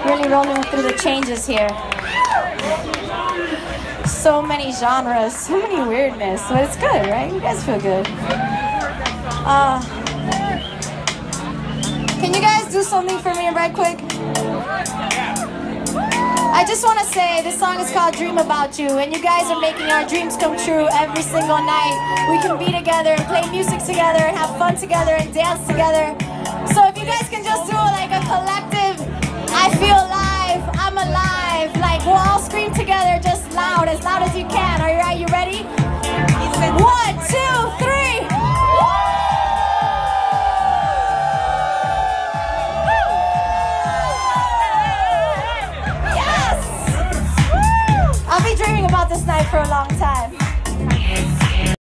Really rolling through the changes here. So many genres, so many weirdness, but it's good, right? You guys feel good. Can you guys do something for me right quick? I just want to say this song is called Dream About You, and you guys are making our dreams come true every single night. We can be together and play music together and have fun together and dance together. So if you guys can just do like a collective, I feel alive, I'm alive, like we'll all scream together just loud as you can. Are you ready? 1, 2, 3. I'll be dreaming about this night for a long time.